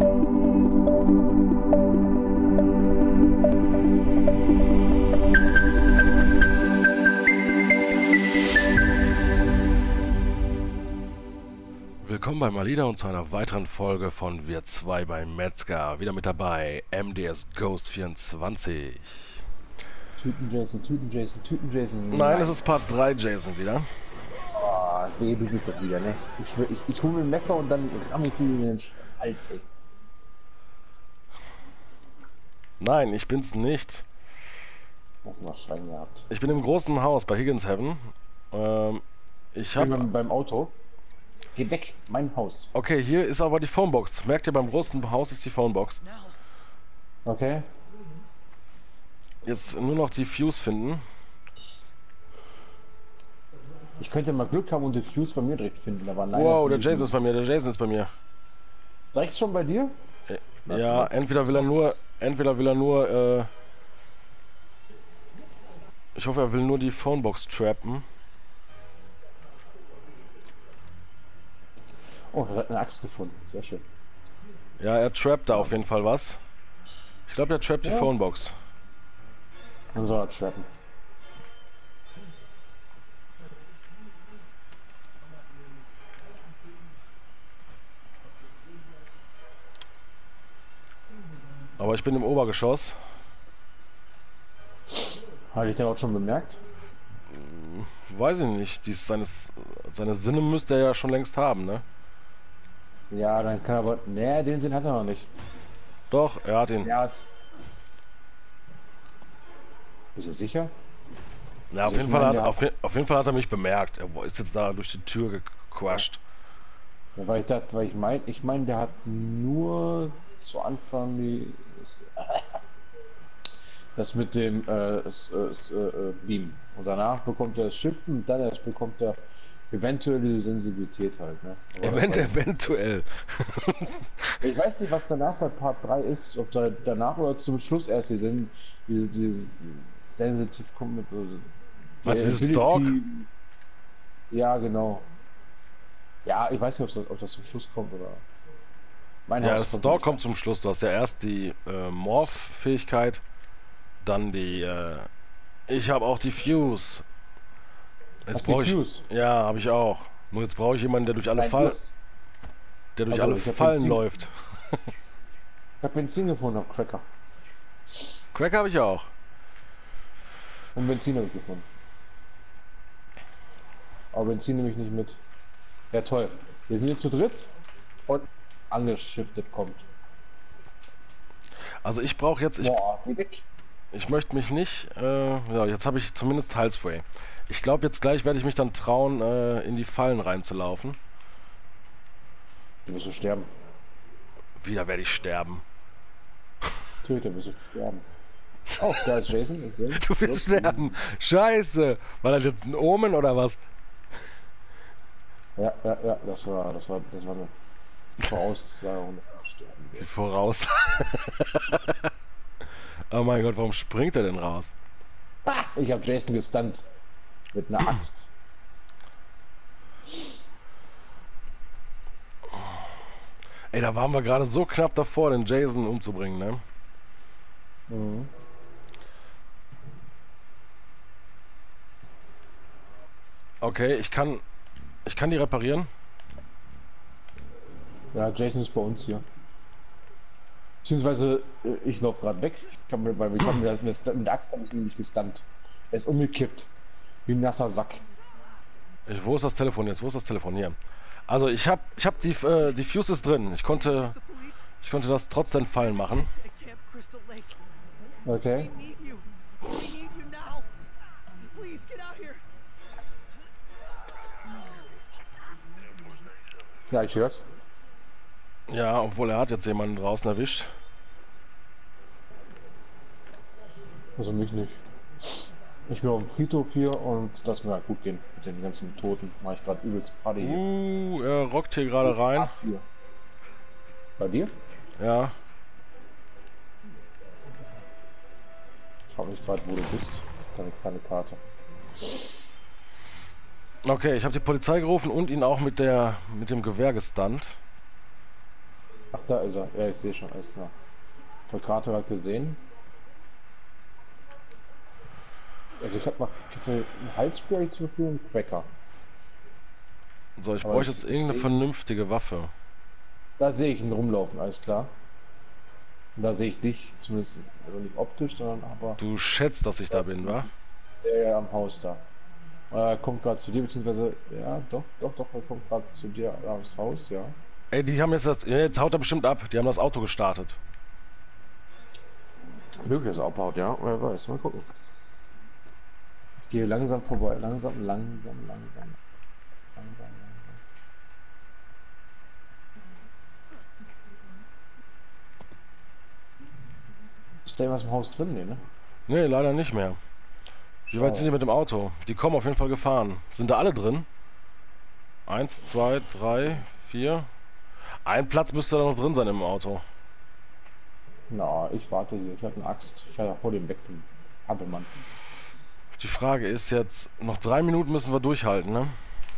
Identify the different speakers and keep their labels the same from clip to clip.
Speaker 1: Willkommen bei Malida und zu einer weiteren Folge von Wir 2 bei Metzger. Wieder mit dabei MDS Ghost 24.
Speaker 2: Tüten Jason, Tüten Jason, Tüten Jason.
Speaker 1: Nein, es ist Part 3 Jason wieder.
Speaker 2: Oh, nee, du bist das wieder, ne? Ich hole mir ein Messer und dann ramm ich dir in den Hals, ey.
Speaker 1: Nein, ich bin's nicht.
Speaker 2: Hast du mal Schwein gehabt.
Speaker 1: Ich bin im großen Haus bei Higgins Heaven. Ich hab...
Speaker 2: beim Auto. Geh weg, mein Haus.
Speaker 1: Okay, hier ist aber die Phonebox. Merkt ihr, beim großen Haus ist die Phonebox.
Speaker 2: Okay.
Speaker 1: Jetzt nur noch die Fuse finden.
Speaker 2: Ich könnte mal Glück haben und den Fuse bei mir direkt finden, aber nein.
Speaker 1: Wow, der Jason ist bei mir, der Jason ist bei mir.
Speaker 2: Direkt schon bei dir?
Speaker 1: Ja, entweder will er nur, ich hoffe, er will nur die Phonebox trappen.
Speaker 2: Oh, er hat eine Axt gefunden. Sehr schön.
Speaker 1: Ja, er trappt da auf jeden Fall was. Ich glaube, er trappt die Phonebox.
Speaker 2: Dann soll er trappen.
Speaker 1: Aber ich bin im Obergeschoss.
Speaker 2: Hatte ich den auch schon bemerkt?
Speaker 1: Weiß ich nicht. Seine Sinne müsste er ja schon längst haben, ne?
Speaker 2: Ja, dann kann er aber... Nee, den Sinn hat er noch nicht.
Speaker 1: Doch, er hat ihn.
Speaker 2: Er hat... Bist du sicher?
Speaker 1: Ja, auf jeden Fall hat er mich bemerkt. Er ist jetzt da durch die Tür gequatscht.
Speaker 2: Ja, weil ich dachte, ich meine, der hat nur zu Anfang das mit dem Beam. Und danach bekommt er das Shiften und dann erst bekommt er eventuell die Sensibilität halt, ne?
Speaker 1: Eventuell.
Speaker 2: Ich weiß nicht, was danach bei Part 3 ist, ob da danach oder zum Schluss erst die sensitiv kommt mit
Speaker 1: Was ist Stalk?
Speaker 2: Ja, genau. Ja, ich weiß nicht, ob das zum Schluss kommt oder...
Speaker 1: Ja, Stalk kommt zum Schluss. Du hast ja erst die Morph-Fähigkeit, dann die... ich habe auch die Fuse. Jetzt brauche ich... Ja, habe ich auch. Nur jetzt brauche ich jemanden, der durch alle Fallen läuft.
Speaker 2: Ich habe Benzin gefunden auf Cracker.
Speaker 1: Cracker habe ich auch.
Speaker 2: Und Benzin habe ich gefunden. Aber Benzin nehme ich nicht mit. Ja, toll. Wir sind jetzt zu dritt und angeschiftet kommt.
Speaker 1: Also ich brauche jetzt... Ich möchte mich nicht... ja, jetzt habe ich zumindest Heilspray. Ich glaube, jetzt gleich werde ich mich dann trauen, in die Fallen reinzulaufen.
Speaker 2: Du wirst sterben.
Speaker 1: Wieder werde ich sterben.
Speaker 2: Töter, wirst du sterben. Oh, da ist Jason.
Speaker 1: Du wirst sterben. Scheiße. War das jetzt ein Omen oder was?
Speaker 2: Ja, das war eine Voraussage.
Speaker 1: Sieht voraus. Oh mein Gott, warum springt er denn raus?
Speaker 2: Ah, ich habe Jason gestunt. Mit einer Axt.
Speaker 1: Ey, da waren wir gerade so knapp davor, den Jason umzubringen, ne?
Speaker 2: Mhm.
Speaker 1: Okay, ich kann die reparieren.
Speaker 2: Ja, Jason ist bei uns hier. Beziehungsweise, ich laufe gerade weg. Mit der Axt habe ich nämlich gestunt. Er ist umgekippt. Wie ein nasser Sack.
Speaker 1: Wo ist das Telefon jetzt? Wo ist das Telefon? Hier. Also ich hab die Fuse ist drin. Ich konnte das trotz den Fallen machen.
Speaker 2: Okay. Ja, ich hör's.
Speaker 1: Ja, obwohl er hat jetzt jemanden draußen erwischt.
Speaker 2: Also mich nicht. Ich bin auf dem Friedhof hier und das mir halt gut gehen mit den ganzen Toten. Mache ich gerade übelst Party hier.
Speaker 1: Er rockt hier gerade rein.
Speaker 2: Bei dir?
Speaker 1: Ja.
Speaker 2: Ich frage mich gerade, wo du bist. Das ist keine Karte.
Speaker 1: Okay, ich habe die Polizei gerufen und ihn auch mit dem Gewehr gestunt.
Speaker 2: Ach, da ist er. Ja, ich sehe schon, alles klar. Voll Karte hat gesehen. Also ich habe ein Halsspray zur Verfügung, Cracker.
Speaker 1: So, ich bräuchte jetzt irgendeine vernünftige Waffe.
Speaker 2: Da sehe ich ihn rumlaufen, alles klar. Und da sehe ich dich, zumindest also nicht optisch, sondern aber...
Speaker 1: Du schätzt, dass ich da bin, wa?
Speaker 2: Der am Haus da. Er kommt gerade zu dir, beziehungsweise... Ja, doch, er kommt gerade zu dir aufs Haus, ja.
Speaker 1: Ey, die haben jetzt das... Jetzt haut er bestimmt ab. Die haben das Auto gestartet.
Speaker 2: Möglich, dass er abhaut, ja. Wer weiß, mal gucken. Ich gehe langsam vorbei. Langsam. Ist da was im Haus drin, nee, ne?
Speaker 1: Nee, leider nicht mehr. Wie weit sind die mit dem Auto? Die kommen auf jeden Fall gefahren. Sind da alle drin? 1, 2, 3, 4. Ein Platz müsste da noch drin sein im Auto.
Speaker 2: Na, ich warte hier. Ich habe eine Axt. Ich hau den weg, den Hampelmann.
Speaker 1: Die Frage ist jetzt, noch 3 Minuten müssen wir durchhalten, ne?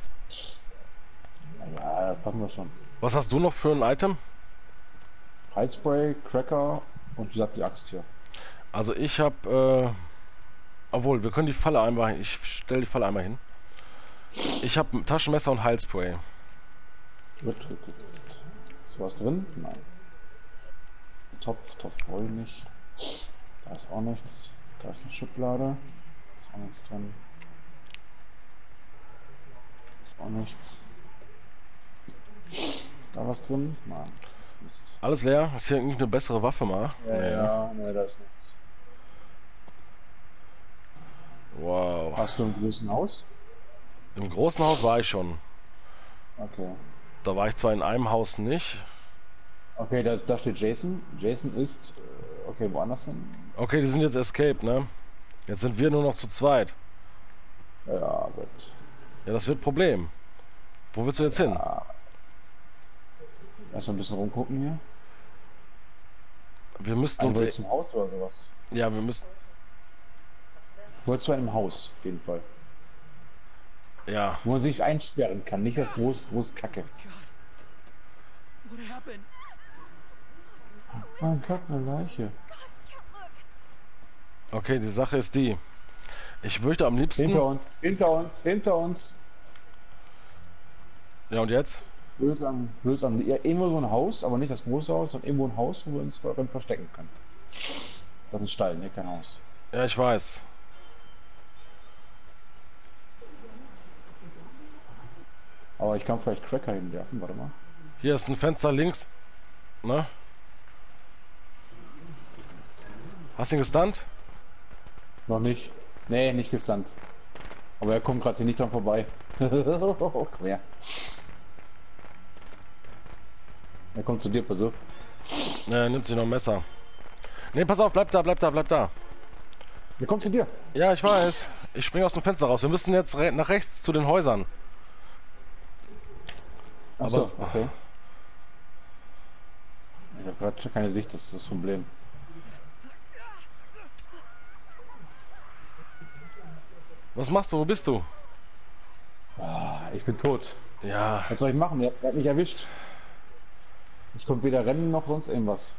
Speaker 2: Ja, das packen wir schon.
Speaker 1: Was hast du noch für ein Item?
Speaker 2: Heizspray, Cracker und wie gesagt die Axt hier.
Speaker 1: Also ich habe, obwohl, wir können die Falle einmal hin. Ich stelle die Falle einmal hin. Ich habe ein Taschenmesser und Heilspray.
Speaker 2: Gut. Ist was drin? Nein. Topf brauche ich nicht. Da ist auch nichts. Da ist eine Schublade. Ist auch nichts drin. Ist auch nichts. Ist da was drin? Nein. Mist.
Speaker 1: Alles leer? Ist hier irgendeine bessere Waffe mal?
Speaker 2: Nee, da ist nichts.
Speaker 1: Wow.
Speaker 2: Hast du im großen Haus?
Speaker 1: Im großen Haus war ich schon.
Speaker 2: Okay.
Speaker 1: Da war ich zwar in einem Haus nicht.
Speaker 2: Okay, da steht Jason. Jason ist... Okay, woanders hin?
Speaker 1: Okay, die sind jetzt escaped, ne? Jetzt sind wir nur noch zu zweit.
Speaker 2: Ja, gut.
Speaker 1: Ja, das wird ein Problem. Wo willst du jetzt hin?
Speaker 2: Erst mal ein bisschen rumgucken hier.
Speaker 1: Wir müssten uns...
Speaker 2: Wolltest du zum Haus oder sowas?
Speaker 1: Ja, wir müssen...
Speaker 2: Wolltest du einem Haus, auf jeden Fall.
Speaker 1: Ja.
Speaker 2: Wo man sich einsperren kann, nicht das groß Kacke. Mein Gott, eine Leiche.
Speaker 1: Okay, die Sache ist die. Ich möchte am liebsten...
Speaker 2: Hinter uns.
Speaker 1: Ja, und jetzt?
Speaker 2: Böse an. Ja, irgendwo so ein Haus, aber nicht das große Haus, sondern irgendwo ein Haus, wo wir uns drin verstecken können. Das ist ein Stall, ne? Kein Haus.
Speaker 1: Ja, ich weiß.
Speaker 2: Aber ich kann vielleicht Cracker hinwerfen, warte mal.
Speaker 1: Hier ist ein Fenster links. Ne? Hast du ihn gestunt?
Speaker 2: Noch nicht. Nee, nicht gestunt. Aber er kommt gerade hier nicht dran vorbei. Komm her. Er kommt zu dir, pass auf.
Speaker 1: Ne, nimmt sich noch ein Messer. Ne, pass auf, bleib da.
Speaker 2: Er kommt zu dir.
Speaker 1: Ja, ich weiß. Ich springe aus dem Fenster raus. Wir müssen jetzt nach rechts zu den Häusern.
Speaker 2: Achso, okay. Ich habe gerade keine Sicht, das ist das Problem.
Speaker 1: Was machst du? Wo bist du?
Speaker 2: Ich bin tot.
Speaker 1: Ja.
Speaker 2: Was soll ich machen? Er hat mich erwischt. Ich konnte weder rennen noch sonst irgendwas.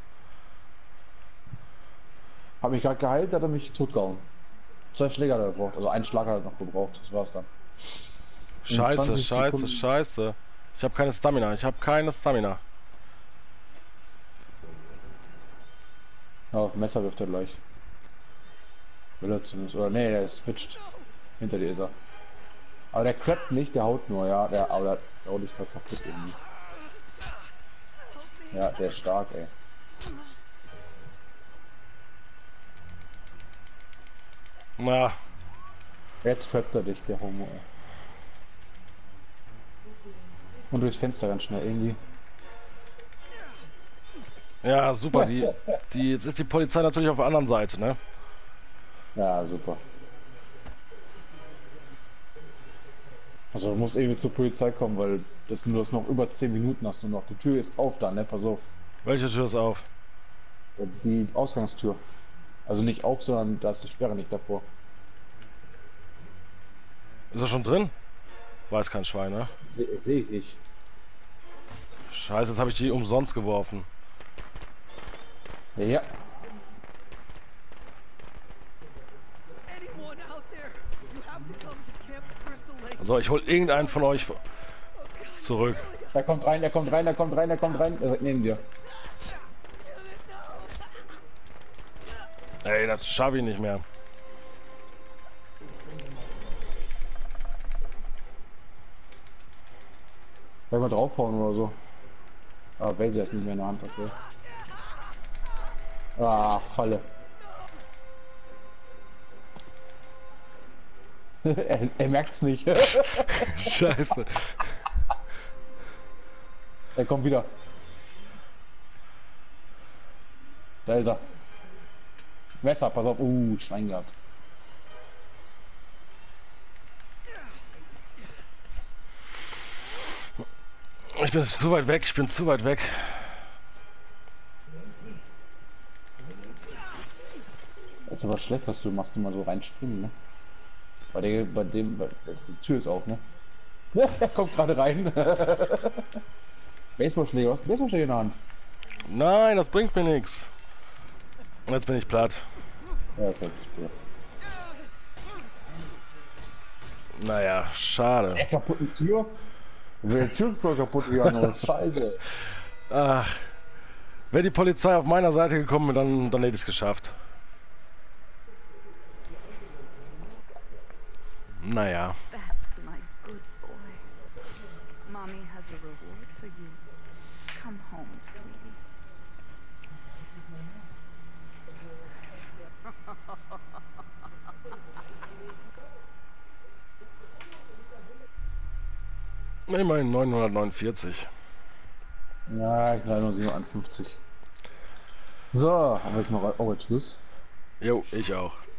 Speaker 2: Hab mich gerade geheilt, hat er mich totgehauen. 2 Schläger hat er gebraucht, also einen Schlag hat er noch gebraucht, das war's dann.
Speaker 1: Scheiße. Ich habe keine Stamina.
Speaker 2: Ja, auf Messer wirft er gleich. Will er zumindest. Oder nee, der ist switcht. Hinter dir ist er. Aber der crappt nicht, der haut nur, ja. Der haut dich gerade kaputt irgendwie. Ja, der ist stark, ey.
Speaker 1: Na.
Speaker 2: Jetzt crappt er dich, der Homo, ey. Und durchs Fenster ganz schnell irgendwie.
Speaker 1: Ja, super. Jetzt ist die Polizei natürlich auf der anderen Seite, ne?
Speaker 2: Ja, super. Also du musst irgendwie zur Polizei kommen, weil das sind noch über 10 Minuten hast du noch. Die Tür ist auf da, ne? Pass auf.
Speaker 1: Welche Tür ist auf?
Speaker 2: Die Ausgangstür. Also nicht auf, sondern da ist die Sperre nicht davor.
Speaker 1: Ist er schon drin? Weiß kein Schwein, ne?
Speaker 2: Sehe ich nicht.
Speaker 1: Scheiße, jetzt habe ich die umsonst geworfen.
Speaker 2: Ja.
Speaker 1: So, ich hol irgendeinen von euch zurück.
Speaker 2: Er kommt rein, er kommt rein, er kommt rein, er kommt rein. Er neben dir.
Speaker 1: Ey, das schaffe ich nicht mehr.
Speaker 2: Soll ich mal draufhauen oder so? Ah, Basie ist nicht mehr in der Hand, okay. Ah, Falle. er merkt's nicht.
Speaker 1: Scheiße.
Speaker 2: Er kommt wieder. Da ist er. Messer, pass auf. Schwein gehabt.
Speaker 1: Ich bin zu weit weg, ich bin zu weit weg.
Speaker 2: Das ist aber schlecht, was du machst, immer so reinspringen, ne? Die Tür ist auf, ne? Er kommt gerade rein. Baseballschläger, was? Baseballschläger in der Hand.
Speaker 1: Nein, das bringt mir nichts. Jetzt bin ich platt.
Speaker 2: Ja, okay, ich bin jetzt.
Speaker 1: Naja, schade.
Speaker 2: Der kaputten Tür? Die Tür voll kaputt gegangen, Scheiße.
Speaker 1: Ach, wäre die Polizei auf meiner Seite gekommen, dann hätte ich es geschafft. Naja.
Speaker 3: That's my good boy. Mommy has a reward for you. Come home, sweetie.
Speaker 1: Immerhin 949.
Speaker 2: Ja, ich glaube nur 751. So, habe ich noch. Oh, jetzt Schluss.
Speaker 1: Jo, ich auch.